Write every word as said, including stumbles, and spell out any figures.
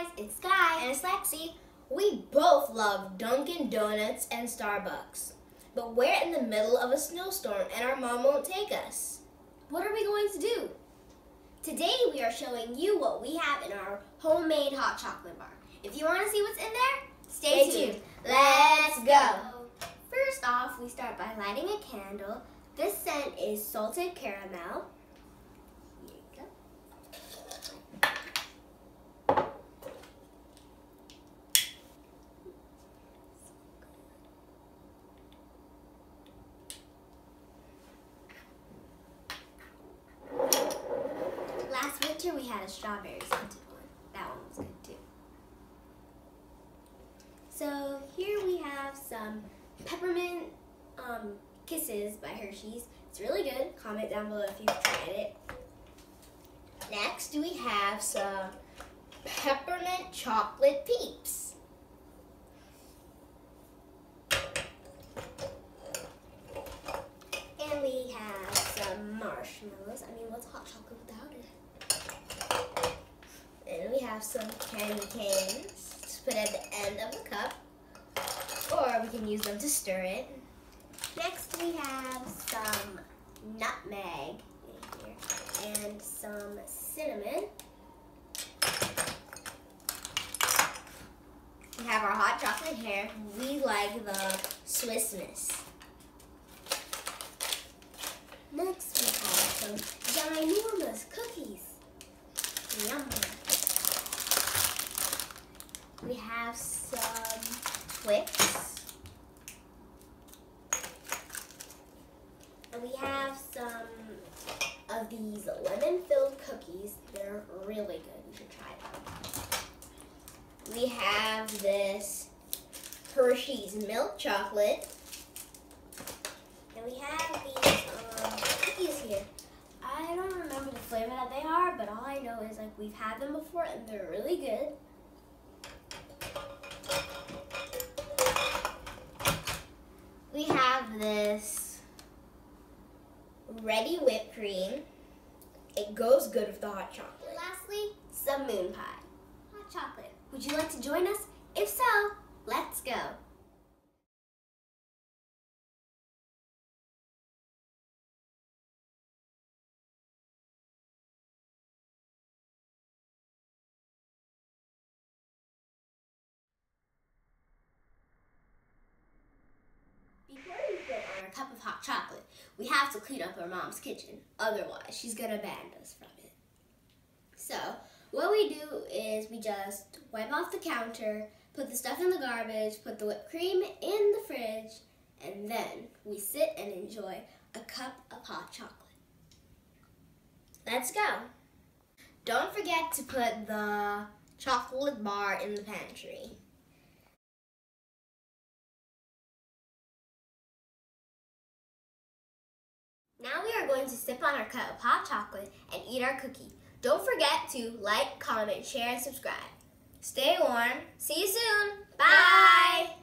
guys, it's Sky. And it's Lexi. We both love Dunkin' Donuts and Starbucks. But we're in the middle of a snowstorm and our mom won't take us. What are we going to do? Today we are showing you what we have in our homemade hot chocolate bar. If you want to see what's in there, stay, Stay tuned. tuned. Let's go. First off, we start by lighting a candle. This scent is salted caramel. Here you go. Last winter we had a strawberry scented one. That one was good too. So here we have some peppermint um, kisses by Hershey's. It's really good. Comment down below if you've tried it. Next we have some peppermint chocolate peeps. And we have some marshmallows. I mean, what's hot chocolate without it? And we have some candy canes to put at the end of the cup. Or we can use them to stir it. Next we have some nutmeg in here and some cinnamon. We have our hot chocolate here. We like the Swiss Miss. Next we have some ginormous cookies. Yum. We have some Twix. And we have some of these lemon-filled cookies. They're really good. You should try them. We have this Hershey's milk chocolate. And we have these um, cookies here. I don't remember the flavor that they are, but all I know is like we've had them before and they're really good. We have this ready whipped cream. It goes good with the hot chocolate. Lastly, some moon pie. Hot chocolate. Would you like to join us? If so, let's go. Before we put on our cup of hot chocolate, we have to clean up our mom's kitchen. Otherwise, she's gonna ban us from it. So, what we do is we just wipe off the counter, put the stuff in the garbage, put the whipped cream in the fridge, and then we sit and enjoy a cup of hot chocolate. Let's go. Don't forget to put the chocolate bar in the pantry. Now we are going to sip on our cup of hot chocolate and eat our cookie. Don't forget to like, comment, share, and subscribe. Stay warm. See you soon. Bye.